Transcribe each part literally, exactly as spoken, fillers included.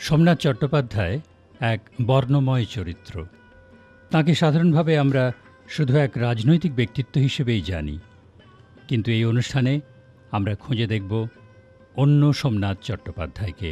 সোমনাথ চট্টোপাধ্যায় এক বর্ণময় চরিত্র। তাঁকে সাধারণভাবে আমরা শুধু এক রাজনৈতিক ব্যক্তিত্ব হিসেবেই জানি, কিন্তু এই অনুষ্ঠানে আমরা খুঁজে দেখব অন্য সোমনাথ চট্টোপাধ্যায়কে।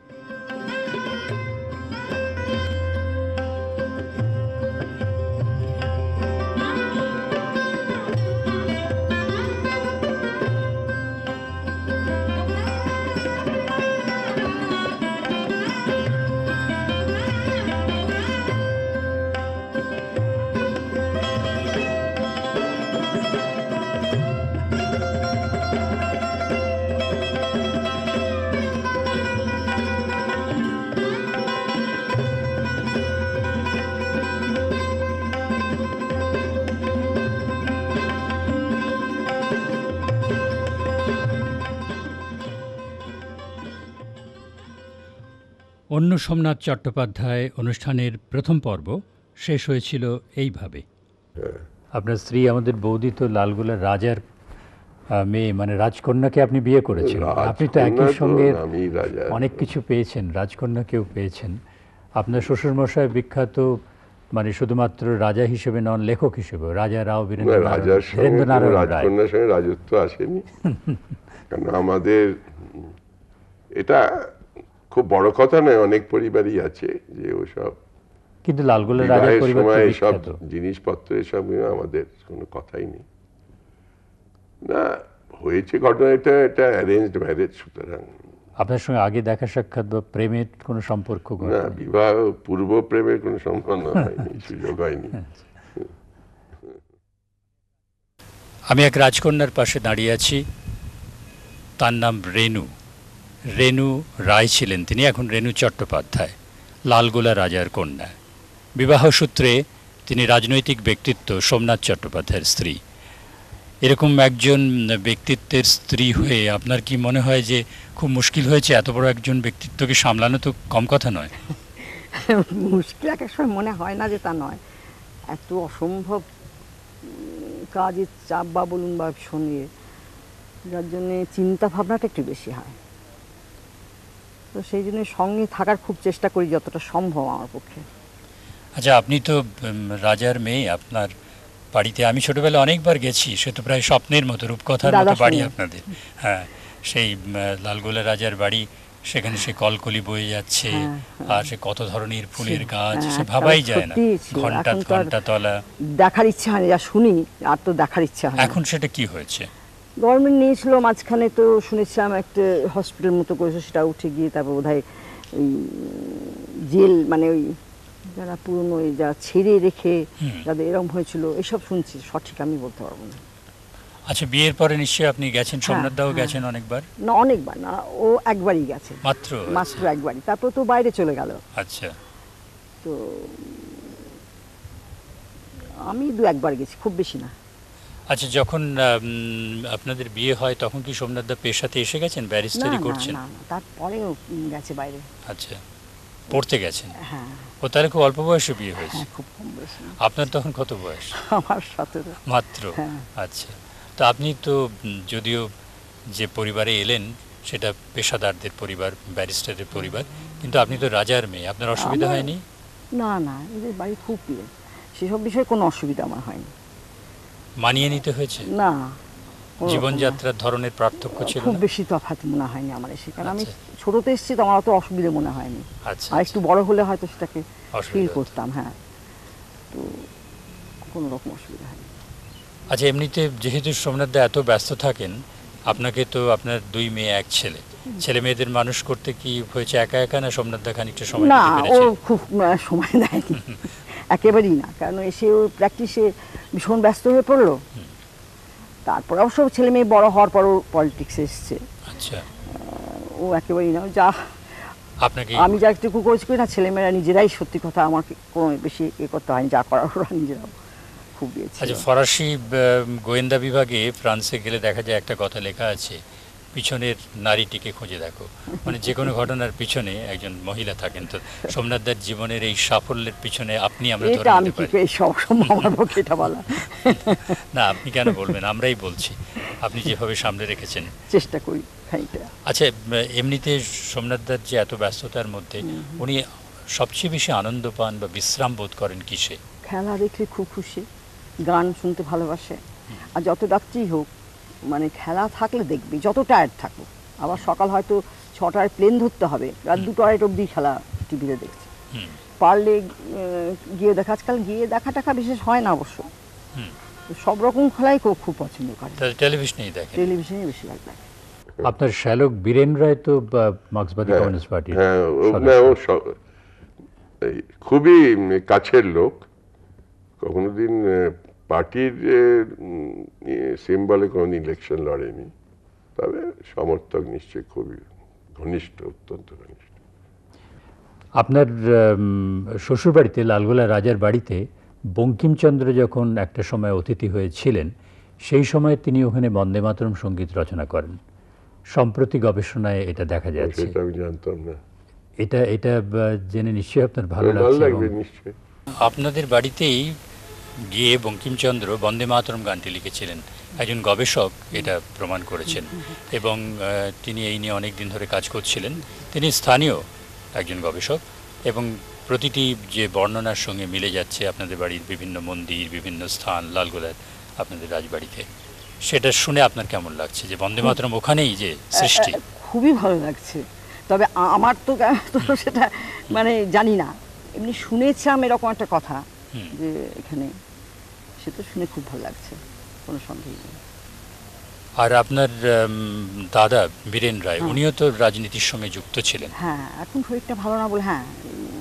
অন্য সোমনাথ চট্টোপাধ্যায় অনুষ্ঠানের প্রথম পর্ব শেষ হয়েছিল এইভাবে। আপনার স্ত্রী আমাদের বৌদি তো লালগোলার রাজার মেয়ে, মানে রাজকন্যাকে আপনি বিয়ে করেছেন। আপনি তো একই সঙ্গে অনেক কিছু পেয়েছেন, রাজকন্যাকেও পেয়েছেন। আপনার শ্বশুরমশাই বিখ্যাত মানে শুধুমাত্র রাজা হিসেবে নন, লেখক হিসেবে রাজা রাও বীরেন্দ্রনারায়ণ রায়। রাজকন্যার সঙ্গে রাজত্ব আসেনি, কারণ আমাদের এটা খুব বড় কথা নয়, অনেক পরিবারই আছে যে ওসব, কিন্তু লালগোলার রাজার পরিবার এসব জিনিসপত্র এসব আমাদের কোনো কথাই নেই। না হয়েছে ঘটনা, এটা এটা অ্যারেঞ্জড ম্যারেজ, সুতরাং আপনার সঙ্গে আগে দেখা সাক্ষাৎ বা প্রেমের কোনো সম্পর্ক? না, বিবাহ পূর্ব প্রেমের কোনো সম্পর্ক হয়নি, সুযোগ হয়নি। আমি এক রাজকন্যার পাশে দাঁড়িয়ে আছি, তার নাম রেণু। রেণু রায় ছিলেন তিনি, এখন রেণু চট্টোপাধ্যায়, লালগোলা রাজার কন্যা। বিবাহ সূত্রে তিনি রাজনৈতিক ব্যক্তিত্ব সোমনাথ চট্টোপাধ্যায়ের স্ত্রী। এরকম একজন ব্যক্তিত্বের স্ত্রী হয়ে আপনার কি মনে হয় যে খুব মুশকিল হয়েছে? এত বড় একজন ব্যক্তিত্বকে সামলানো তো কম কথা নয়। মুশকিল এক এক সময় মনে হয় না যে তা নয়, এত অসম্ভব কাজের চাপ বা বলুন বা শোনিয়ে, যার জন্যে চিন্তা ভাবনাটা একটু বেশি হয়। তো সেই জন্য সঙ্গে থাকার খুব চেষ্টা করি যতটা সম্ভব আমার পক্ষে। আচ্ছা, আপনি তো রাজার মেয়ে, আপনার বাড়িতে আমি ছোটবেলায় অনেকবার গেছি, সে তো প্রায় স্বপ্নের মতো, রূপকথার মতো বাড়ি আপনাদের। হ্যাঁ, সেই লালগোলা রাজার বাড়ি, সেখানে সে কলকলি বয়ে যাচ্ছে, আর সে কত ধরনের ফুলের গাছ, সে ভাবাই যায় না। ঘন্টা ঘন্টা তলা দেখার ইচ্ছা হয়, যা শুনি আর তো দেখার ইচ্ছা হয়। এখন সেটা কি হয়েছে? গভর্নমেন্ট নিয়েছিল মাঝখানে, তো শুনেছিলাম একটা হসপিটাল মতো করেছে, সেটা উঠে গিয়ে তারপর বোধহয় ওই জেল, মানে ওই যারা পুরনো যা ছেড়ে রেখে যাদের এরকম হয়েছিল, এসব শুনছি, সঠিক আমি বলতে পারবো না। আচ্ছা, বিয়ের পরে নিশ্চয়ই আপনি গেছেন, সোমনাথ দাও গেছেন অনেকবার? না, অনেকবার না, ও একবারই গেছে মাত্র, মাত্র একবারই, তারপর তো বাইরে চলে গেল। আচ্ছা, তো আমি দু একবার গেছি, খুব বেশি না। আচ্ছা, যখন আপনাদের বিয়ে হয় তখন কি সোমনাথ দা পেশাতে এসে গেছেন, ব্যারিস্টারি করছেন? না, তারপরেও গেছে বাইরে। আচ্ছা, পড়তে গেছেন? হ্যাঁ। ও তাহলে খুব অল্প বয়সে বিয়ে হয়েছে? খুব কম বয়সে। আপনার তখন কত বয়স? আমার সতেরো মাত্র। আচ্ছা, তো আপনি তো যদিও যে পরিবারে এলেন সেটা পেশাদারদের পরিবার, ব্যারিস্টারের পরিবার, কিন্তু আপনি তো রাজার মেয়ে, আপনার অসুবিধা হয়নি? না না, এদের বাড়ি খুব প্রিয়, সেসব বিষয়ে কোনো অসুবিধা আমার হয়নি। মানিয়ে নিতে হয়েছে? না, জীবনযাত্রার ধরনের পার্থক্য ছিল? খুব বেশি তফাৎ মনে হয়নি আমার এসে, কারণ আমি ছোটতে এসেছি তো আমার অত অসুবিধা মনে হয়নি। আচ্ছা, আর একটু বড় হলে হয়তো সেটাকে ফিল করতাম। হ্যাঁ, তো কোনো রকম অসুবিধা হয়নি। আচ্ছা, এমনিতে যেহেতু সোমনাথ দা এত ব্যস্ত থাকেন, আপনাকে তো, আপনার দুই মেয়ে এক ছেলে, ছেলে মেয়েদের মানুষ করতে কি হয়েছে একা একা, না সোমনাথ দা খানিকটা সময় দিতে পেরেছেন? না, ও খুব সময় দেয়নি, একেবারেই না, কারণ এসে ও প্র্যাকটিসে ভীষণ ব্যস্ত হয়ে পড়লো। তারপর অবশ্য ছেলে মেয়ে বড় হওয়ার পরও পলিটিক্সে এসছে। আচ্ছা, ও একেবারেই না, যা আপনাকে আমি যা একটু করেছি করি না, ছেলেমেয়েরা নিজেরাই, সত্যি কথা আমাকে কোনো বেশি এ করতে হয়নি, যা করার ওরা নিজেরাও খুব দিয়েছে। আচ্ছা, ফরাসি গোয়েন্দা বিভাগে ফ্রান্সে গেলে দেখা যায় একটা কথা লেখা আছে, পিছনের নারীটিকে খুঁজে দেখো, মানে যে কোনো ঘটনার পিছনে একজন মহিলা থাকেন। তো সোমনাথ দার জীবনের এই সাফল্যের পিছনে আপনি, আমরা ধরে নিতে পারি, সব সময় আমার পক্ষে এটা বলা না, আপনি কেন বলবেন, আমরাই বলছি। আপনি যেভাবে সামনে রেখেছেন। চেষ্টা করি খানিকটা। আচ্ছা, এমনিতে সোমনাথদার যে এত ব্যস্ততার মধ্যে উনি সবচেয়ে বেশি আনন্দ পান বা বিশ্রাম বোধ করেন কিসে? খেলা দেখলে খুব খুশি, গান শুনতে ভালোবাসে, আর যত রাত্রিই হোক মানে খেলা থাকলে দেখবি, যত টায়ার্ড থাকবো। আবার সকাল হয়তো ছটায় প্লেন ধরতে হবে, রাত দুটো আড়াইট অব্দি খেলা টিভিতে দেখছে। পারলে গিয়ে দেখা, আজকাল গিয়ে দেখা টাকা বিশেষ হয় না অবশ্য, সব রকম খেলাই খুব খুব পছন্দ করে। টেলিভিশনেই দেখেন? টেলিভিশনে বেশি ভালো লাগে। আপনার শ্যালক বীরেন রায় তো মার্ক্সবাদী কমিউনিস্ট পার্টির হ্যাঁ, খুবই কাছের লোক। কখনো দিন পার্টির সিম্বলে কোনোদিন ইলেকশন লড়েনি, তবে সমর্থক নিশ্চয়ই খুবই ঘনিষ্ঠ, অত্যন্ত ঘনিষ্ঠ। আপনার শ্বশুরবাড়িতে লালগোলা রাজার বাড়িতে বঙ্কিমচন্দ্র যখন একটা সময় অতিথি হয়েছিলেন, সেই সময় তিনি ওখানে বন্দে মাতরম সঙ্গীত রচনা করেন। সম্প্রতি গবেষণায় এটা দেখা যাচ্ছে। সেটা আমি জানতাম না। এটা এটা জেনে নিশ্চয়ই আপনার ভালো লাগবে। নিশ্চয়ই আপনাদের বাড়িতেই গিয়ে বঙ্কিমচন্দ্র বন্দে মাতরম গানটি লিখেছিলেন, একজন গবেষক এটা প্রমাণ করেছেন, এবং তিনি এই নিয়ে অনেক দিন ধরে কাজ করছিলেন। তিনি স্থানীয় একজন গবেষক, এবং প্রতিটি যে বর্ণনার সঙ্গে মিলে যাচ্ছে আপনাদের বাড়ির বিভিন্ন মন্দির, বিভিন্ন স্থান লালগোলার আপনাদের রাজবাড়িতে, সেটা শুনে আপনার কেমন লাগছে যে বন্দে মাতরম ওখানেই যে সৃষ্টি? খুবই ভালো লাগছে, তবে আমার তো সেটা মানে জানি না, এমনি শুনেছিলাম এরকম একটা কথা যে এখানে, সে তো শুনে খুব ভালো লাগছে, কোনো সন্দেহ নেই। আর আপনার দাদা বীরেন রায়, উনিও তো রাজনীতির সঙ্গে যুক্ত ছিলেন। হ্যাঁ, এখন শরীরটা ভালো না বলে, হ্যাঁ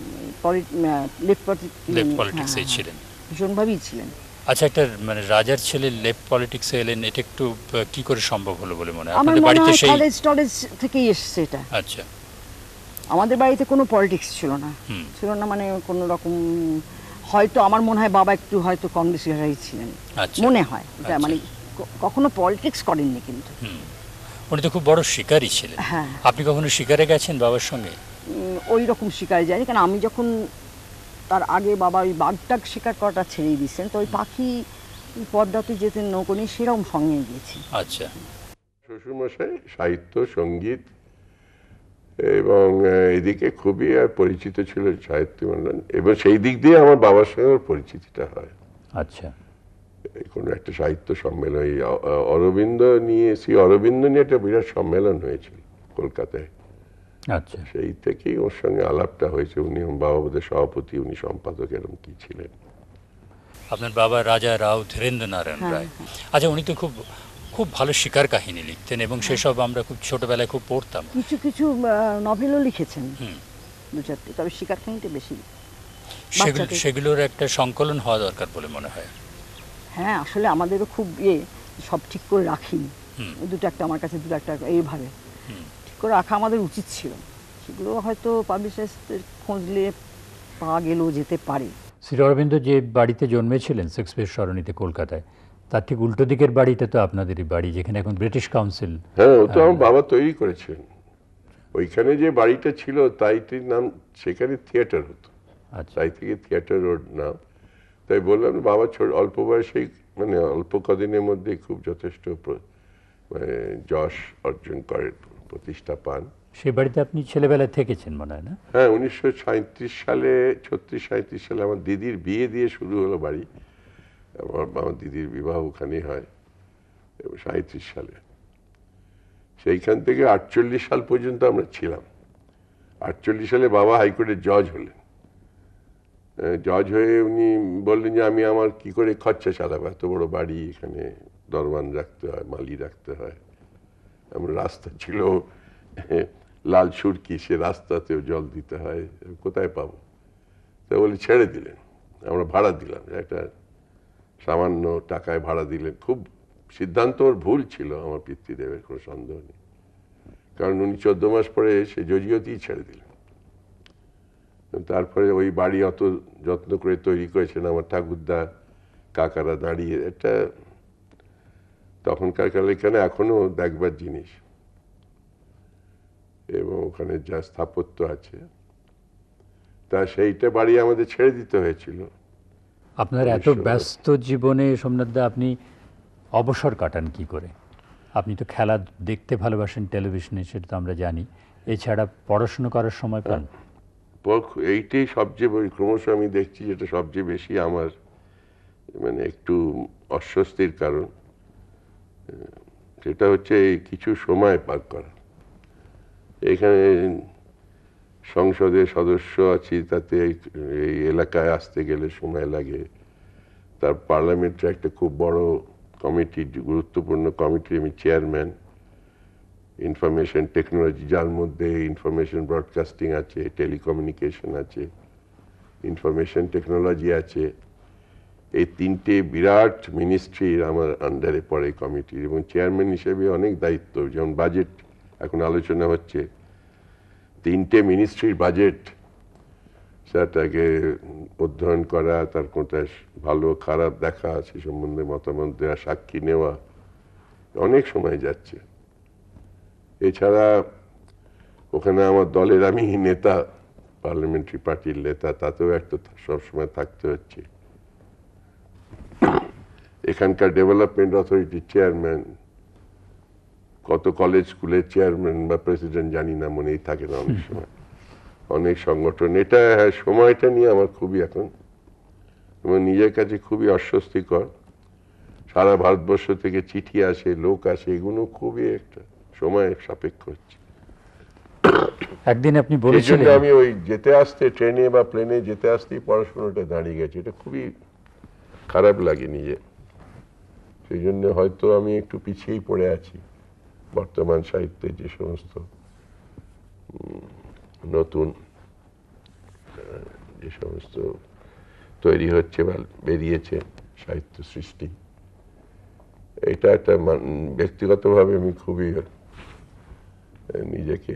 লেফট পলিটিক্সে ছিলেন, ভীষণভাবেই ছিলেন। আচ্ছা, একটা মানে রাজার ছেলে লেফট পলিটিক্সে এলেন, এটা একটু কি করে সম্ভব হলো বলে মনে হয়? আমার মনে হয় কলেজ টলেজ থেকেই এসছে এটা। আচ্ছা, আমাদের বাড়িতে কোনো পলিটিক্স ছিল না, ছিল না মানে কোনো রকম, হয়তো আমার মনে হয় বাবা একটু হয়তো কংগ্রেসীরাই ছিলেন মনে হয়, এটা মানে কখনো পলিটিক্স করেননি। কিন্তু উনি তো খুব বড় শিকারী ছিলেন। হ্যাঁ। আপনি কখনো শিকারে গেছেন বাবার সঙ্গে? ওই রকম শিকারে যায়নি, কারণ আমি যখন তার আগে বাবা ওই বাঘটাক শিকার করাটা ছেড়েই দিচ্ছেন, তো ওই পাখি পদ্মাতে যেতেন নৌকো নিয়ে, সেরকম সঙ্গে গিয়েছি। আচ্ছা। শ্বশুরমশাই সাহিত্য, সঙ্গীত এবং এদিকে খুবই পরিচিত ছিল, সাহিত্য মন্ডল, এবং সেই দিক দিয়ে আমার বাবার সঙ্গে পরিচিতিটা হয়। আচ্ছা। কোনো একটা সাহিত্য সম্মেলন, অরবিন্দ নিয়ে, শ্রী অরবিন্দ নিয়ে একটা বিরাট সম্মেলন হয়েছিল কলকাতায়। আচ্ছা। সেই থেকেই ওর সঙ্গে আলাপটা হয়েছে। উনি বাবা বোধহয় সভাপতি, উনি সম্পাদক, এরকম কি ছিলেন। আপনার বাবা রাজা রাও ধীরেন্দ্র নারায়ণ রায়। আচ্ছা, উনি তো খুব খুব ভালো শিকার কাহিনী লিখতেন, এবং সেসব আমরা খুব ছোটবেলায় খুব পড়তাম। কিছু কিছু নভেলও লিখেছেন দু চারটে, তবে শিকার কাহিনীটা বেশি। সেগুলোর একটা সংকলন হওয়া দরকার বলে মনে হয়। হ্যাঁ, আসলে আমাদেরও খুব ইয়ে, সব ঠিক করে রাখিনি, দুটো একটা আমার কাছে দুটো একটা এইভাবে ঠিক করে রাখা আমাদের উচিত ছিল। সেগুলো হয়তো পাবলিশার্সদের খুঁজলে পাওয়া গেলেও যেতে পারে। শ্রী অরবিন্দ যে বাড়িতে জন্মেছিলেন শেক্সপিয়ার সরণিতে কলকাতায়, তার ঠিক উল্টো দিকের বাড়িটা তো আপনাদেরই বাড়ি, যেখানে এখন ব্রিটিশ কাউন্সিল। হ্যাঁ, ও তো আমার বাবা তৈরি করেছেন। ওইখানে যে বাড়িটা ছিল তাইটির নাম, সেখানে থিয়েটার হতো, তাই থেকে থিয়েটার রোড নাম। তাই বললাম, বাবা ছোট অল্প বয়সেই, মানে অল্প কদিনের মধ্যে খুব যথেষ্ট মানে যশ অর্জন করে, প্রতিষ্ঠা পান। সে বাড়িতে আপনি ছেলেবেলায় থেকেছেন মনে হয় না? হ্যাঁ, উনিশশো সাঁত্রিশ সালে, ছত্রিশ সাঁত্রিশ সালে আমার দিদির বিয়ে দিয়ে শুরু হলো বাড়ি। আমার আমার দিদির বিবাহ ওখানেই হয়, এবং সাঁত্রিশ সালে। সেইখান থেকে আটচল্লিশ সাল পর্যন্ত আমরা ছিলাম। আটচল্লিশ সালে বাবা হাইকোর্টের জজ হলেন। জজ হয়ে উনি বললেন যে আমি আমার কি করে খরচা চালাবো, এত বড় বাড়ি, এখানে দরবান রাখতে হয়, মালি রাখতে হয়, আমার রাস্তা ছিল লাল সুরকি, সে রাস্তাতেও জল দিতে হয়, কোথায় পাবো? তা বলে ছেড়ে দিলেন, আমরা ভাড়া দিলাম, একটা সামান্য টাকায় ভাড়া দিলেন। খুব সিদ্ধান্ত ওর ভুল ছিল আমার পিতৃদেবের, কোনো সন্দেহ নেই, কারণ উনি চোদ্দ মাস পরে সে জজিয়তেই ছেড়ে দিলেন। তারপরে ওই বাড়ি অত যত্ন করে তৈরি করেছেন আমার ঠাকুরদা কাকারা দাঁড়িয়ে, এটা তখনকার কালে এখানে এখনো দেখবার জিনিস, এবং ওখানে যা স্থাপত্য আছে, তা সেইটা বাড়ি আমাদের ছেড়ে দিতে হয়েছিল। আপনার এত ব্যস্ত জীবনে সোমনাথদা আপনি অবসর কাটান কি করে? আপনি তো খেলা দেখতে ভালোবাসেন টেলিভিশনে, সেটা তো আমরা জানি। এছাড়া পড়াশুনো করার সময় পান? পর- এইটাই সবচেয়ে বড়, ক্রমশ আমি দেখছি যেটা সবচেয়ে বেশি আমার মানে একটু অস্বস্তির কারণ, সেটা হচ্ছে এই কিছু সময় পার করা। এখানে সংসদের সদস্য আছি, তাতে এই এই এলাকায় আসতে গেলে সময় লাগে। তার পার্লামেন্টের একটা খুব বড় কমিটি, গুরুত্বপূর্ণ কমিটির আমি চেয়ারম্যান, ইনফরমেশন টেকনোলজি, যার মধ্যে ইনফরমেশন ব্রডকাস্টিং আছে, টেলিকমিউনিকেশন আছে, ইনফরমেশন টেকনোলজি আছে। এই তিনটে বিরাট মিনিস্ট্রির আমার আন্ডারে পড়ে কমিটির, এবং চেয়ারম্যান হিসেবে অনেক দায়িত্ব। যেমন বাজেট এখন আলোচনা হচ্ছে, তিনটে মিনিস্ট্রির বাজেট সেটাকে অধ্যয়ন করা, তার কোনটা ভালো খারাপ দেখা, সে সম্বন্ধে মতামত দেওয়া, সাক্ষী নেওয়া, অনেক সময় যাচ্ছে। এছাড়া ওখানে আমার দলের আমি নেতা, পার্লামেন্টারি পার্টির নেতা, তাতেও একটা সবসময় থাকতে হচ্ছে। এখানকার ডেভেলপমেন্ট অথরিটির চেয়ারম্যান, কত কলেজ স্কুলের চেয়ারম্যান বা প্রেসিডেন্ট জানি না, মনেই থাকে না অনেক সময়, অনেক সংগঠন। এটা সময়টা নিয়ে আমার খুবই এখন আমার নিজের কাছে খুবই অস্বস্তিকর। সারা ভারতবর্ষ থেকে চিঠি আসে, লোক আসে, এগুলো খুবই একটা সময় সাপেক্ষ হচ্ছে। একদিন আপনি সেই বলেছিলেন, জন্য আমি ওই যেতে আসতে ট্রেনে বা প্লেনে যেতে আসতেই পড়াশোনাটা দাঁড়িয়ে গেছে, এটা খুবই খারাপ লাগে নিজে। সেই জন্য হয়তো আমি একটু পিছিয়েই পড়ে আছি বর্তমান সাহিত্যে, যে সমস্ত নতুন যে সমস্ত তৈরি হচ্ছে বা বেরিয়েছে সাহিত্য সৃষ্টি। এটা একটা ব্যক্তিগতভাবে আমি খুবই নিজেকে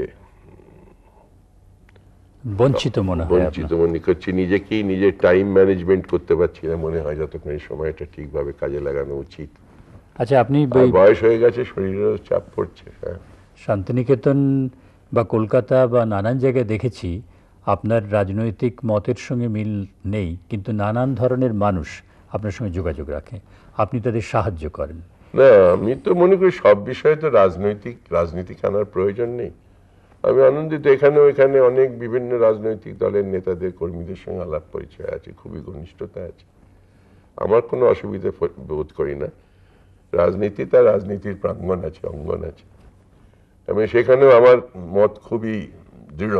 বঞ্চিত মনে হয় বঞ্চিত মনে করছি, নিজেকেই নিজের টাইম ম্যানেজমেন্ট করতে পারছি না, মনে হয় যতক্ষণ এই সময়টা ঠিকভাবে কাজে লাগানো উচিত। আচ্ছা, আপনি আর বয়স হয়ে গেছে, শরীরেও চাপ পড়ছে। হ্যাঁ, শান্তিনিকেতন বা কলকাতা বা নানান জায়গায় দেখেছি আপনার রাজনৈতিক মতের সঙ্গে মিল নেই, কিন্তু নানান ধরনের মানুষ আপনার সঙ্গে যোগাযোগ রাখে, আপনি তাদের সাহায্য করেন। না, আমি তো মনে করি সব বিষয়ে তো রাজনৈতিক রাজনীতিক আনার প্রয়োজন নেই। আমি আনন্দিত, এখানে ওইখানে অনেক বিভিন্ন রাজনৈতিক দলের নেতাদের, কর্মীদের সঙ্গে আলাপ পরিচয় আছে, খুবই ঘনিষ্ঠতা আছে। আমার কোনো অসুবিধা বোধ করি না। রাজনীতি তার রাজনীতির প্রাঙ্গণ আছে, অঙ্গন আছে। আমি সেখানেও আমার মত খুবই দৃঢ়,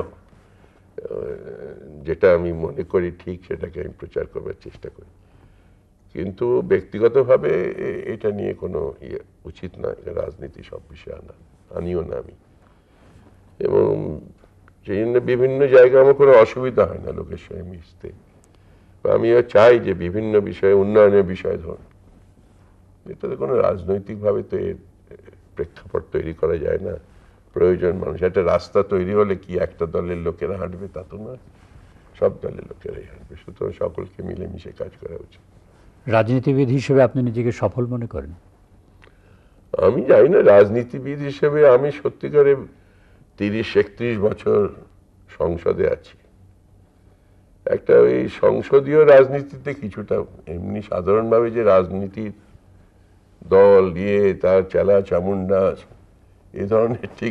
যেটা আমি মনে করি ঠিক সেটাকে আমি প্রচার করবার চেষ্টা করি। কিন্তু ব্যক্তিগতভাবে এটা নিয়ে কোনো ইয়ে উচিত নয়, রাজনীতি সব বিষয়ে আনা, আনিও না আমি। এবং সেই জন্য বিভিন্ন জায়গায় আমার কোনো অসুবিধা হয় না লোকের সঙ্গে মিশতে। আমিও চাই যে বিভিন্ন বিষয়ে, উন্নয়নের বিষয় ধরুন, এটাতে কোনো রাজনৈতিকভাবে তো এর প্রেক্ষাপট তৈরি করা যায় না। প্রয়োজন মানুষ, একটা রাস্তা তৈরি হলে কি একটা দলের লোকেরা হাঁটবে তা তো নয়, সব দলের লোকেরাই হাঁটবে। সুতরাং সকলকে মিলেমিশে কাজ করা উচিত। রাজনীতিবিদ হিসেবে আপনি নিজেকে সফল মনে করেন? আমি জানি না, রাজনীতিবিদ হিসেবে আমি সত্যিকারে তিরিশ একত্রিশ বছর সংসদে আছি। একটা ওই সংসদীয় রাজনীতিতে কিছুটা, এমনি সাধারণভাবে যে রাজনীতির দল দিয়ে তার চেলা চামুন্ডা এ ধরনের ঠিক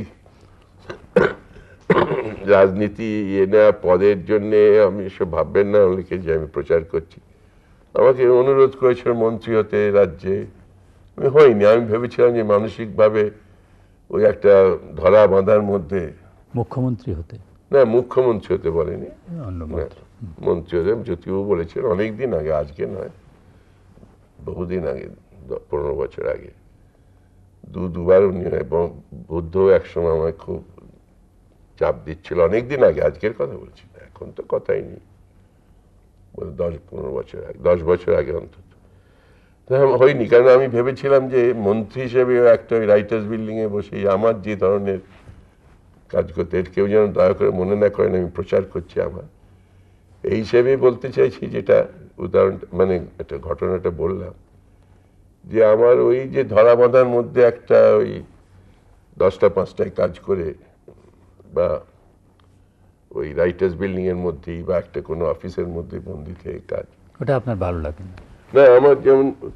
রাজনীতি এ নেওয়া পদের জন্যে আমি এসব ভাববেন না অনেকে যে আমি প্রচার করছি। আমাকে অনুরোধ করেছিল মন্ত্রী হতে রাজ্যে, আমি হইনি। আমি ভেবেছিলাম যে মানসিকভাবে ওই একটা ধরা বাঁধার মধ্যে। মুখ্যমন্ত্রী হতে? না, মুখ্যমন্ত্রী হতে বলেনি, অন্য মন্ত্রী। মন্ত্রী হতে জ্যোতিবাবু বলেছেন অনেকদিন আগে, আজকে নয়, বহুদিন আগে, পনেরো বছর আগে। দু দুবার উনি, এবং বুদ্ধ একসময় আমায় খুব চাপ দিচ্ছিল, অনেকদিন আগে, আজকের কথা বলছি না, এখন তো কথাই নেই, দশ পনেরো বছর আগে, দশ বছর আগে অন্তত। হয়নি, কারণ আমি ভেবেছিলাম যে মন্ত্রী হিসেবে একটা ওই রাইটার্স বিল্ডিং এ বসে আমার যে ধরনের কাজ করতে, কেউ যেন দয়া করে মনে না করেন আমি প্রচার করছি আমার। এই হিসেবে বলতে চাইছি, যেটা উদাহরণ মানে একটা ঘটনাটা বললাম, যে আমার ওই যে ধরা বাঁধার মধ্যে একটা ওই দশটা পাঁচটায় কাজ করে, বা ওই রাইটার্স বিল্ডিং এর মধ্যেই বা একটা কোনো অফিসের মধ্যে বন্দি থেকে কাজ, ওটা আপনার ভালো লাগে না? না, আমার যেমন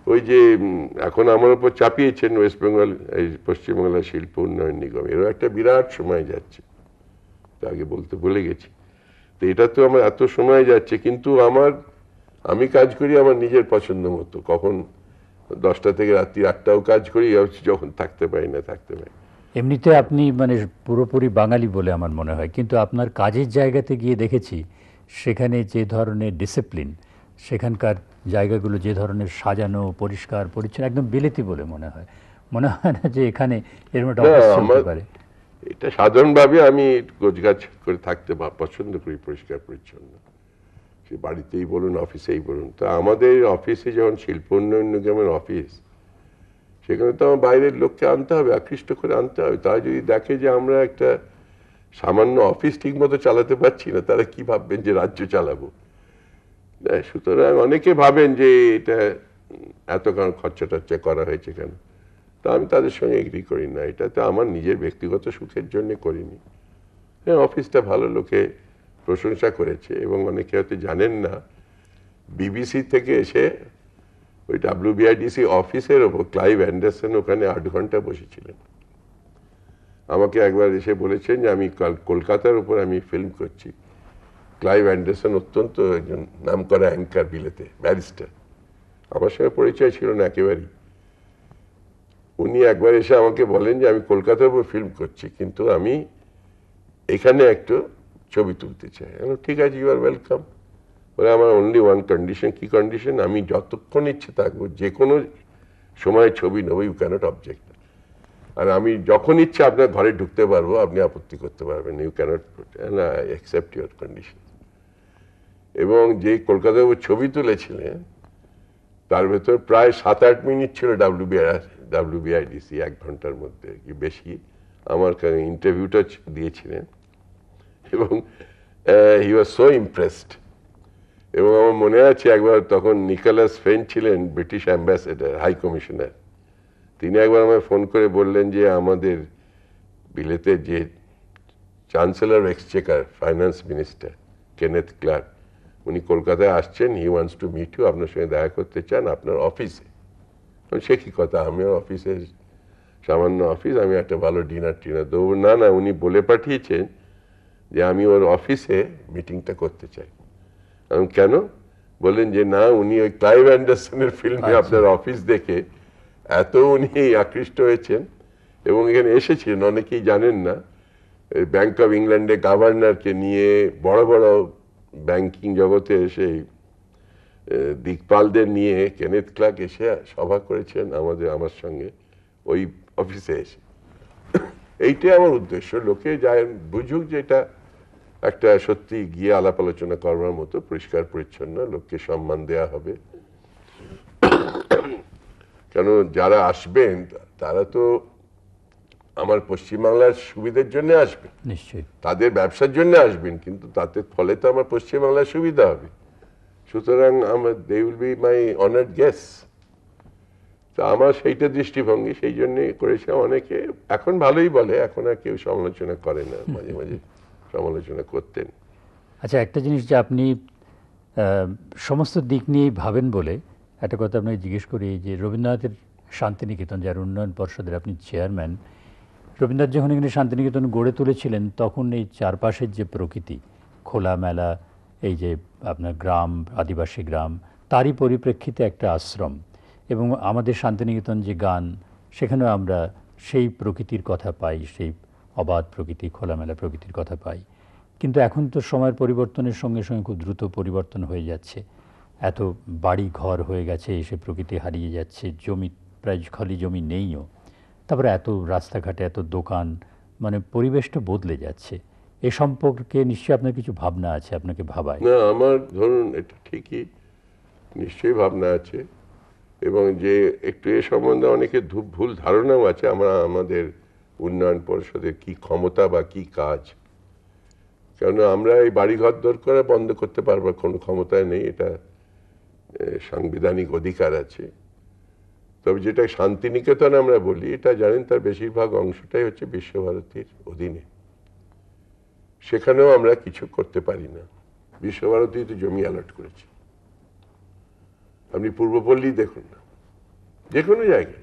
ওই যে উম, এখন আমার উপর চাপিয়েছেন ওয়েস্ট বেঙ্গল এই পশ্চিমবাংলা শিল্প উন্নয়ন নিগম, এরও একটা বিরাট সময় যাচ্ছে, তা আগে বলতে ভুলে গেছি। তো এটা তো আমার এত সময় যাচ্ছে, কিন্তু আমার আমি কাজ করি আমার নিজের পছন্দ মতো, কখন দশটা থেকে রাত্রি আটটাও কাজ করি, যখন থাকতে পারি না থাকতে পারি। এমনিতে আপনি মানে পুরোপুরি বাঙালি বলে আমার মনে হয়, কিন্তু আপনার কাজের জায়গাতে গিয়ে দেখেছি সেখানে যে ধরনের ডিসিপ্লিন, সেখানকার জায়গাগুলো যে ধরনের সাজানো পরিষ্কার পরিচ্ছন্ন, একদম বিলেতি বলে মনে হয়। মনে হয় না যে এখানে এরকম একটা না, অফিস চলতে আমার পারে? এটা সাধারণভাবে আমি গোছগাছ করে থাকতে বা- পছন্দ করি, পরিষ্কার পরিচ্ছন্ন, সে বাড়িতেই বলুন অফিসেই বলুন। তা আমাদের অফিসে যখন শিল্প উন্নয়ন নিগমের অফিস, সেখানে তো আমার বাইরের লোককে আনতে হবে, আকৃষ্ট করে আনতে হবে। তারা যদি দেখে যে আমরা একটা সামান্য অফিস ঠিক মতো চালাতে পারছি না, তারা কি ভাববেন যে রাজ্য চালাবো। না, সুতরাং অনেকে ভাবেন যে এটা এত কারণ খরচা টর্চা করা হয়েছে কেন, তা আমি তাদের সঙ্গে এগ্রি করি না। এটা তো আমার নিজের ব্যক্তিগত সুখের জন্য করিনি। হ্যাঁ, অফিসটা ভালো, লোকে প্রশংসা করেছে, এবং অনেকে হয়তো জানেন না, বিবিসি থেকে এসে ওই ডাব্লিউবিআইডিসি অফিসের ওপর ক্লাইভ অ্যান্ডারসন ওখানে আট ঘন্টা বসেছিলেন। আমাকে একবার এসে বলেছেন যে আমি কাল কলকাতার উপর আমি ফিল্ম করছি। ক্লাইভ অ্যান্ডারসন অত্যন্ত একজন নামকরা অ্যাঙ্কার, বিলেতে ব্যারিস্টার, আমার সঙ্গে পরিচয় ছিল না একেবারেই। উনি একবার এসে আমাকে বলেন যে আমি কলকাতার উপর ফিল্ম করছি, কিন্তু আমি এখানে একটু ছবি তুলতে চাই। আমি ঠিক আছে, ইউ আর ওয়েলকাম। বলে আমার অনলি ওয়ান কন্ডিশন। কি কন্ডিশন? আমি যতক্ষণ ইচ্ছে থাকবো, যে কোনো সময় ছবি নেবো, ইউ ক্যানট অবজেক্ট। আর আমি যখন ইচ্ছে আপনার ঘরে ঢুকতে পারবো, আপনি আপত্তি করতে পারবেন, you cannot accept your condition. এবং যে কলকাতায় ও ছবি তুলেছিলেন, তার ভেতর প্রায় সাত আট মিনিট ছিল ডাব্লিউবিআই ডাব্লিউবিআইডিসি, এক ঘন্টার মধ্যে কি বেশি আমার ইন্টারভিউটা দিয়েছিলেন, এবং হি ওয়াজ সো ইমপ্রেসড। এবং আমার মনে আছে একবার তখন নিকোলাস ফেন ছিলেন ব্রিটিশ অ্যাম্বাসেডার, হাই কমিশনার। তিনি একবার আমায় ফোন করে বললেন যে আমাদের বিলেতের যে chancellor of exchequer, finance minister Kenneth Clarke, উনি কলকাতায় আসছেন, he wants to meet you, আপনার সঙ্গে দেখা করতে চান আপনার অফিসে। সে কি কথা, আমি অফিসে, সামান্য অফিস, আমি একটা ভালো ডিনার টিনার দেবো না? না, উনি বলে পাঠিয়েছেন যে আমি ওর অফিসে মিটিংটা করতে চাই। আমি কেন? বললেন যে না, উনি ওই ক্লাইভ অ্যান্ডারসনের ফিল্মে আপনার অফিস দেখে এত উনি আকৃষ্ট হয়েছেন, এবং এখানে এসেছিলেন, অনেকেই জানেন না, ব্যাংক অফ ইংল্যান্ডে গভর্নরকে নিয়ে, বড় বড় ব্যাংকিং জগতে এসে দিকপালদের নিয়ে কেনেথ ক্লার্ক এসে সভা করেছেন আমাদের, আমার সঙ্গে ওই অফিসে এসে। এইটাই আমার উদ্দেশ্য, লোকে যায় বুঝুক যে এটা একটা সত্যি গিয়ে আলাপ আলোচনা করবার মতো, পরিষ্কার পরিচ্ছন্ন, লোককে সম্মান দেয়া হবে। কেন যারা আসবেন তারা তো আমার পশ্চিমবাংলার সুবিধার জন্য আসবেন, নিশ্চয়ই তাদের ব্যবসার জন্য আসবেন, কিন্তু তাতে ফলে তো আমার পশ্চিমবাংলার সুবিধা হবে। সুতরাং আমার they will be my honoured guest. তা আমার সেইটা দৃষ্টিভঙ্গি, সেই জন্যই করেছে। অনেকে এখন ভালোই বলে, এখন আর কেউ সমালোচনা করে না, মাঝে মাঝে সমালোচনা করতেন। আচ্ছা, একটা জিনিস যে আপনি আহ, সমস্ত দিক নিয়েই ভাবেন বলে একটা কথা আপনাকে জিজ্ঞেস করি, যে রবীন্দ্রনাথের শান্তিনিকেতন, যার উন্নয়ন পর্ষদের আপনি চেয়ারম্যান, রবীন্দ্রনাথ যখন এখানে শান্তিনিকেতন গড়ে তুলেছিলেন, তখন এই চারপাশের যে প্রকৃতি, খোলামেলা, এই যে আপনার গ্রাম, আদিবাসী গ্রাম, তারই পরিপ্রেক্ষিতে একটা আশ্রম, এবং আমাদের শান্তিনিকেতন যে গান, সেখানেও আমরা সেই প্রকৃতির কথা পাই, সেই অবাধ প্রকৃতি, খোলামেলা প্রকৃতির কথা পাই। কিন্তু এখন তো সময়ের পরিবর্তনের সঙ্গে সঙ্গে খুব দ্রুত পরিবর্তন হয়ে যাচ্ছে, এত বাড়ি ঘর হয়ে গেছে, এসে প্রকৃতি হারিয়ে যাচ্ছে, জমি প্রায় খালি জমি নেইও, তারপরে এত রাস্তাঘাটে এত দোকান, মানে পরিবেশটা বদলে যাচ্ছে। এ সম্পর্কে নিশ্চয়ই আপনার কিছু ভাবনা আছে, আপনাকে ভাবায়? না, আমার ধরুন এটা ঠিকই, নিশ্চয়ই ভাবনা আছে, এবং যে একটু এ সম্বন্ধে অনেকে ভুল ধারণাও আছে, আমরা আমাদের উন্নয়ন পরিষদের কি ক্ষমতা বা কি কাজ। কেন আমরা এই বাড়িঘর দর করে বন্ধ করতে পারবো, কোনো ক্ষমতায় নেই, এটা সাংবিধানিক অধিকার আছে। তবে যেটা শান্তিনিকেতন আমরা বলি, এটা জানেন তার বেশিরভাগ অংশটাই হচ্ছে বিশ্বভারতীর অধীনে, সেখানেও আমরা কিছু করতে পারি না। বিশ্বভারতী তো জমি অ্যালট করেছে, আপনি পূর্বপল্লী দেখুন না, যে কোনো জায়গায়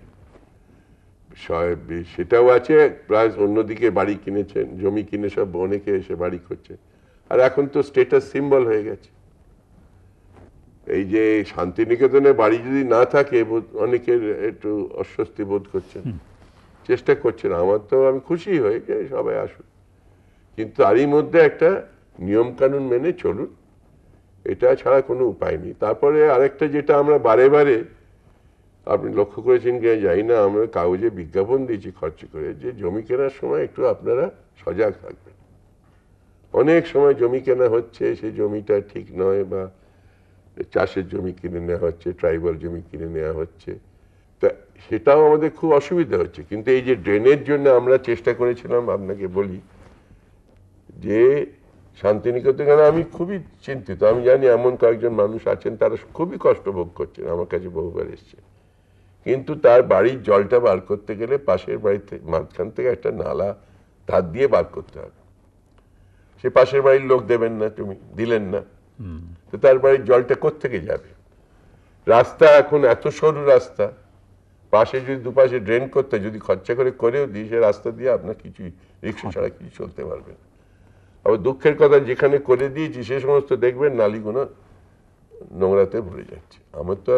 সেটাও আছে, প্লাস অন্যদিকে বাড়ি কিনেছেন, জমি কিনে সব অনেকে এসে বাড়ি করছে। আর এখন তো স্টেটাস সিম্বল হয়ে গেছে। এই যে শান্তিনিকেতনে বাড়ি যদি না থাকে অনেকের একটু অস্বস্তি বোধ করছেন, চেষ্টা করছেন। আমার তো আমি খুশি হই যে সবাই আসুন, কিন্তু তারই মধ্যে একটা নিয়ম কানুন মেনে চলুন, এটা ছাড়া কোনো উপায় নেই। তারপরে আরেকটা যেটা আমরা বারে বারে, আপনি লক্ষ্য করেছেন কি জানি না, আমরা কাগজে বিজ্ঞাপন দিয়েছি খরচ করে, যে জমি কেনার সময় একটু আপনারা সজাগ থাকবেন। অনেক সময় জমি কেনা হচ্ছে, সেই জমিটা ঠিক নয়, বা চাষের জমি কিনে নেওয়া হচ্ছে, ট্রাইবাল জমি কিনে নেওয়া হচ্ছে, তা সেটাও আমাদের খুব অসুবিধা হচ্ছে। কিন্তু এই যে ড্রেনের জন্য আমরা চেষ্টা করেছিলাম, আপনাকে বলি যে শান্তিনিকেতনে আমি খুবই চিন্তিত। আমি জানি এমন কয়েকজন মানুষ আছেন তারা খুবই কষ্ট ভোগ করছেন, আমার কাছে বহুবার এসছে, কিন্তু তার বাড়ির জলটা বার করতে গেলে পাশের বাড়িতে মাঝখান থেকে একটা নালা ধার দিয়ে বার করতে হবে। সে পাশের বাড়ির লোক দেবেন না, তুমি দিলেন না, তো তার বাড়ির জলটা কোত্থেকে যাবে? রাস্তা এখন এত সরু রাস্তা, পাশে যদি দুপাশে ড্রেন করতে, যদি খরচা করে করেও দিই, সে রাস্তা দিয়ে আপনার কিছুই, রিক্সা ছাড়া কিছু চলতে পারবে না। আবার দুঃখের কথা, যেখানে করে দিয়েছি সে সমস্ত দেখবেন নালিগুলো নোংরাতে ভরে যাচ্ছে। আমার তো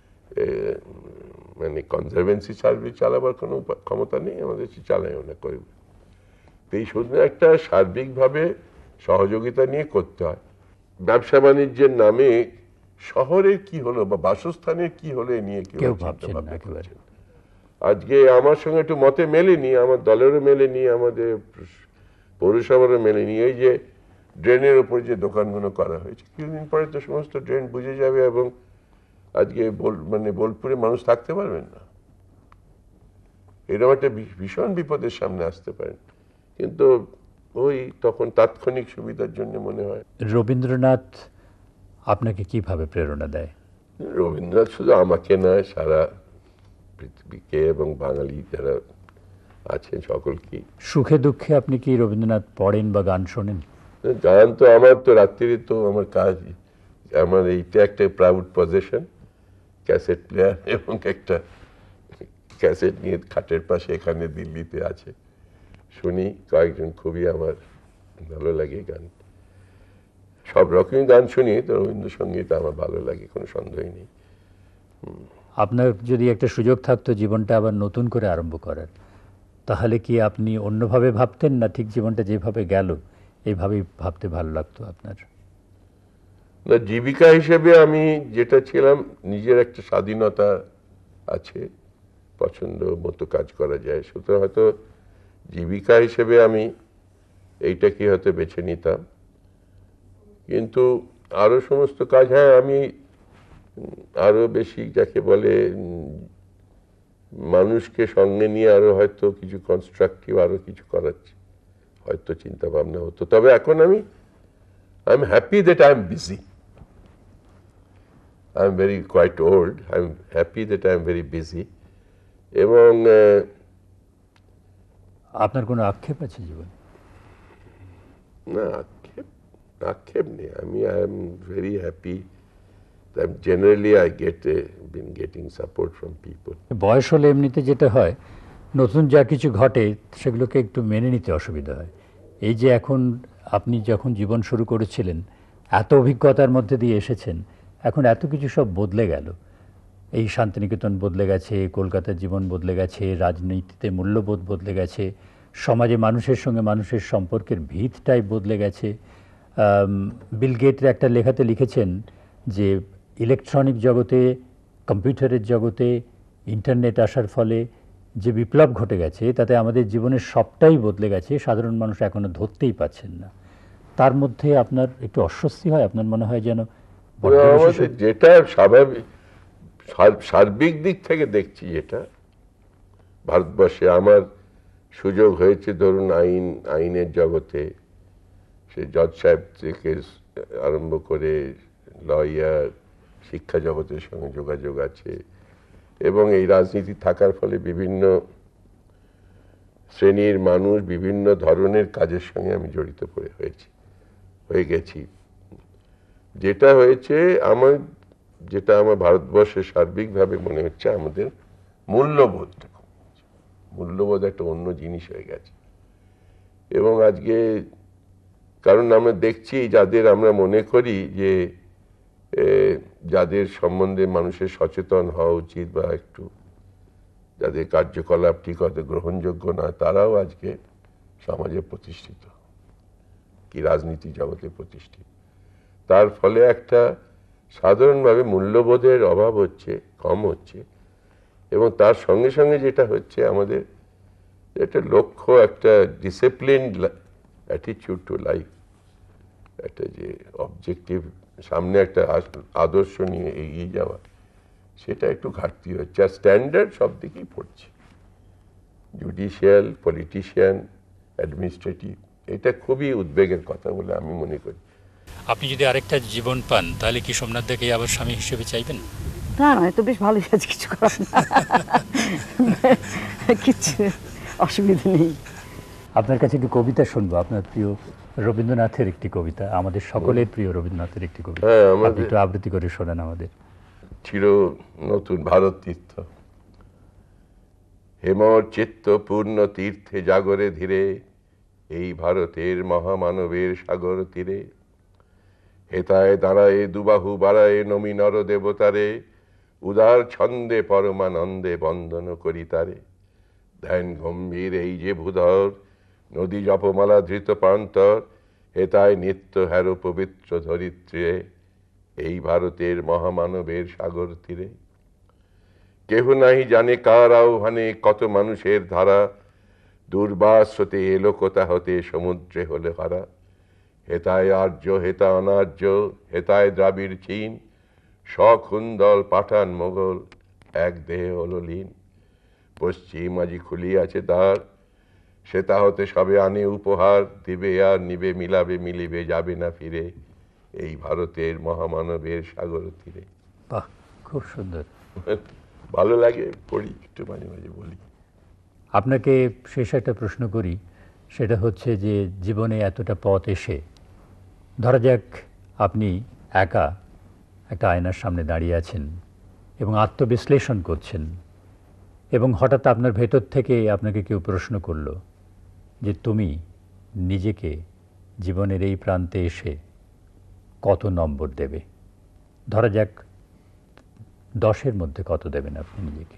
মানে কনজারভেন্সি সার্ভিস চালাবার কোনো ক্ষমতা নেই, আমাদের চালাইও না করবে। তো এই শুধু একটা সার্বিকভাবে সহযোগিতা নিয়ে করতে হয়। ব্যবসা বাণিজ্যের নামে শহরের কি হলো বা বাসস্থানের কি হলো এ নিয়ে কেউ ভাবছেন না। আজকে আমার সঙ্গে একটু মতে মেলেনি, আমার দলেরও মেলেনি, আমাদের পৌরসভারও মেলেনি, এই যে ড্রেনের উপর যে দোকানগুলো করা হয়েছে, কিছুদিন পরে তো সমস্ত ড্রেন বুঝে যাবে এবং আজকে মানে বোলপুরে মানুষ থাকতে পারবেন না। এরকম একটা ভীষণ বিপদের সামনে আসতে পারেন। কিন্তু ওই তখন তাৎক্ষণিক সুবিধার জন্য মনে হয়। রবীন্দ্রনাথ আপনাকে কিভাবে প্রেরণা দেয়? রবীন্দ্রনাথ শুধু আমাকে নয়, সারা পৃথিবীকে এবং বাঙালি যারা আছেন সকলকে। সুখে দুঃখে আপনি কি রবীন্দ্রনাথ পড়েন বা গান শোনেন? গান তো আমার তো রাত্রিরে তো আমার কাজ, আমার এইটা একটা প্রাউড পজিশন, ক্যাসেট প্লেয়ার এবং একটা ক্যাসেট নিয়ে খাটের পাশে এখানে দিল্লিতে আছে, শুনি কয়েকজন, খুবই আমার ভালো লাগে গান। সব রকমই গান শুনি, তো রবীন্দ্রসঙ্গীত আমার ভালো লাগে, কোনো সন্দেহই নেই। আপনার যদি একটা সুযোগ থাকতো জীবনটা আবার নতুন করে আরম্ভ করার, তাহলে কি আপনি অন্যভাবে ভাবতেন, না ঠিক জীবনটা যেভাবে গেল এইভাবেই ভাবতে ভালো লাগতো আপনার? না, জীবিকা হিসেবে আমি যেটা ছিলাম, নিজের একটা স্বাধীনতা আছে, পছন্দ মতো কাজ করা যায়, সুতরাং হয়তো জীবিকা হিসেবে আমি এইটাকে হয়তো বেছে নিতাম। কিন্তু আরো সমস্ত কাজ, হ্যাঁ আমি আরো বেশি যাকে বলে মানুষকে সঙ্গে নিয়ে আরো হয়তো কিছু কনস্ট্রাকটিভ আরো কিছু করার হয়তো চিন্তা ভাবনা হতো। তবে এখন আমি I am happy that I am busy. I am very quite old, I am happy that I am very busy. এবং আপনার কোনো আক্ষেপ আছে জীবন? না, আক্ষেপ আক্ষেপ নেই। আমি I am very happy. Generally I get been getting support from people. বয়স হলে এমনিতে যেটা হয়, নতুন যা কিছু ঘটে সেগুলোকে একটু মেনে নিতে অসুবিধা হয়। এই যে এখন আপনি যখন জীবন শুরু করেছিলেন, এত অভিজ্ঞতার মধ্যে দিয়ে এসেছেন, এখন এত কিছু সব বদলে গেল। এই শান্তিনিকেতন বদলে গেছে, কলকাতার জীবন বদলে গেছে, রাজনীতিতে মূল্যবোধ বদলে গেছে, সমাজে মানুষের সঙ্গে মানুষের সম্পর্কের ভিতটাই বদলে গেছে। বিল গেটস একটা লেখাতে লিখেছেন যে ইলেকট্রনিক জগতে, কম্পিউটারের জগতে, ইন্টারনেট আসার ফলে যে বিপ্লব ঘটে গেছে, তাতে আমাদের জীবনের সবটাই বদলে গেছে, সাধারণ মানুষ এখনো ধরতেই পাচ্ছেন না। তার মধ্যে আপনার একটু অস্বস্তি হয়? আপনার মনে হয় যেন যেটা স্বাভাবিক সার্বিক দিক থেকে দেখছি, যেটা ভারতবর্ষে আমার সুযোগ হয়েছে, ধরুন আইন আইনের জগতে, সে জজ সাহেব থেকে আরম্ভ করে লয়ার, শিক্ষা জগতের সঙ্গে যোগাযোগ আছে, এবং এই রাজনীতি থাকার ফলে বিভিন্ন শ্রেণীর মানুষ বিভিন্ন ধরনের কাজের সঙ্গে আমি জড়িত করে হয়েছি হয়ে গেছি। যেটা হয়েছে আমার, যেটা আমার ভারতবর্ষে সার্বিকভাবে মনে হচ্ছে, আমাদের মূল্যবোধটা কমে গেছে। মূল্যবোধ একটা অন্য জিনিস হয়ে গেছে। এবং আজকে কারণ আমরা দেখছি যাদের আমরা মনে করি যে যাদের সম্বন্ধে মানুষের সচেতন হওয়া উচিত বা একটু যাদের কার্যকলাপ ঠিক হয়তো গ্রহণযোগ্য নয়, তারাও আজকে সমাজে প্রতিষ্ঠিত, কি রাজনীতি জগতে প্রতিষ্ঠিত। তার ফলে একটা সাধারণভাবে মূল্যবোধের অভাব হচ্ছে, কম হচ্ছে। এবং তার সঙ্গে সঙ্গে যেটা হচ্ছে আমাদের একটা লক্ষ্য, একটা ডিসিপ্লিন অ্যাটিটিউড টু লাইফ, একটা যে অবজেক্টিভ সামনে একটা আদর্শ নিয়ে এগিয়ে যাওয়া, সেটা একটু ঘাটতি হচ্ছে। আর স্ট্যান্ডার্ড সব দিকেই পড়ছে, জুডিশিয়াল, পলিটিশিয়ান, অ্যাডমিনিস্ট্রেটিভ। এটা খুবই উদ্বেগের কথা বলে আমি মনে করি। আপনি যদি আরেকটা জীবন পান তাহলে কি সোমনাথ দাকে আবার স্বামী হিসেবে চাইবেন? না না, তো বেশ ভালোই আছে, কিছু করার না, কিছু অসুবিধা নেই। আপনার কাছে একটি কবিতা শুনবো, আপনার প্রিয় রবীন্দ্রনাথের একটি কবিতা, আমাদের সকলের প্রিয় রবীন্দ্রনাথের একটি কবিতা। হ্যাঁ, আপনি আমাদের একটু আবৃত্তি করে শোনান আমাদের। চির নতুন ভারত তীর্থ, হেমর চিত্ত পূর্ণ তীর্থে জাগরে ধীরে, এই ভারতের মহামানবের সাগর তীরে, হেতায় দাঁড়ায় দুবাহু বাড়ায় নমি নর দেবতারে, উদার ছন্দে পরমানন্দে বন্দন করি তারে। ধ্যান গম্ভীর এই যে ভূধর, নদী জপমালা ধৃত প্রান্তর, হেতায় নিত্য হ্যার পবিত্র ধরিত্রে, এই ভারতের মহামানবের সাগর তীরে। কেহ নাহি জানে কার আহ্বানে কত মানুষের ধারা, দুর্বাস হতে এলো কোথা হতে সমুদ্রে হলে হারা। হেতায় আর্য, হেতা অনার্য, হেতায় দ্রাবিড় চীন, সখুন্দল পাঠান মোগল, এক দেহে হল লীন। পশ্চিম আজি খুলিয়াছে দ্বার, সেতা হতে সবে আনে উপহার, দিবে আর নিবে, মিলাবে মিলিবে, যাবে না ফিরে, এই ভারতের মহামানবের সাগর তীরে। বাহ, খুব সুন্দর। ভালো লাগে, পড়ি, একটু মাঝে মাঝে বলি। আপনাকে শেষ একটা প্রশ্ন করি, সেটা হচ্ছে যে জীবনে এতটা পথ এসে, ধরা যাক আপনি একা একটা আয়নার সামনে দাঁড়িয়ে আছেন এবং আত্মবিশ্লেষণ করছেন, এবং হঠাৎ আপনার ভেতর থেকে আপনাকে কেউ প্রশ্ন করলো যে তুমি নিজেকে জীবনের এই প্রান্তে এসে কত নম্বর দেবে? ধরা যাক দশের মধ্যে কত দেবেন আপনি নিজেকে?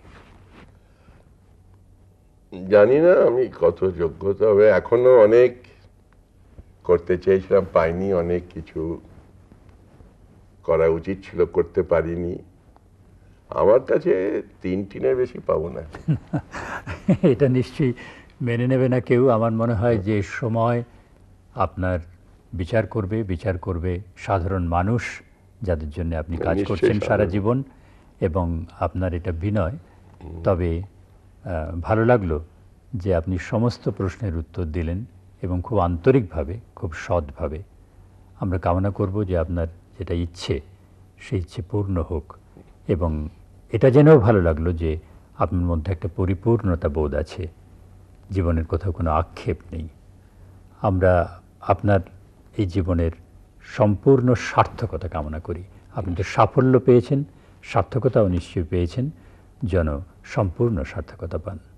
জানি না আমি কত যোগ্যতা হবে, এখনো অনেক করতে চেয়েছিলাম, পাইনি, অনেক কিছু করা উচিত ছিল, করতে পারিনি। আমার কাছে তিন টিনের বেশি পাবো না। এটা নিশ্চয়ই মেনে নেবে না কেউ। আমার মনে হয় যে সময় আপনার বিচার করবে, বিচার করবে সাধারণ মানুষ যাদের জন্য আপনি কাজ করছেন সারা জীবন, এবং আপনার এটা বিনয়। তবে ভালো লাগলো যে আপনি সমস্ত প্রশ্নের উত্তর দিলেন এবং খুব আন্তরিকভাবে, খুব সৎভাবে। আমরা কামনা করব যে আপনার যেটা ইচ্ছে সেই ইচ্ছে পূর্ণ হোক, এবং এটা জেনেও ভালো লাগলো যে আপনার মধ্যে একটা পরিপূর্ণতা বোধ আছে, জীবনের কোথাও কোনো আক্ষেপ নেই। আমরা আপনার এই জীবনের সম্পূর্ণ সার্থকতা কামনা করি। আপনি তো সাফল্য পেয়েছেন, সার্থকতাও নিশ্চয়ই পেয়েছেন, যেন সম্পূর্ণ সার্থকতা পান।